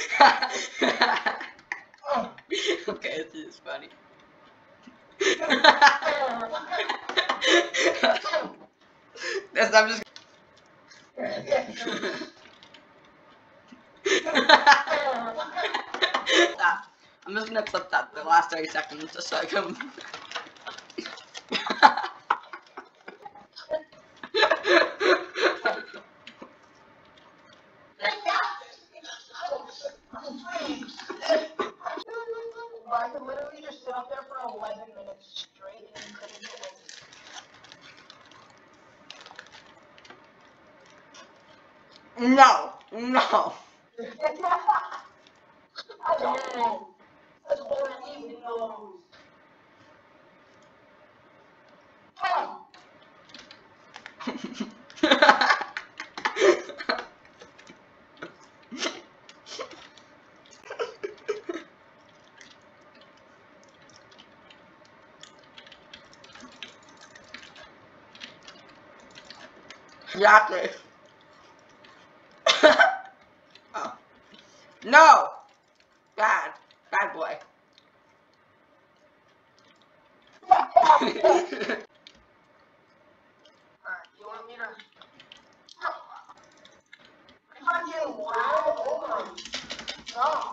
Okay, this is funny. I'm just. That. I'm just gonna clip that the last 30 seconds just so I can. I could literally just sit up there for 11 minutes straight and you couldn't get it. No, no. I know. That's what I need to know. Exactly. Oh. No! Bad. Bad boy. Alright, you want me to... If I'm getting loud, oh my god.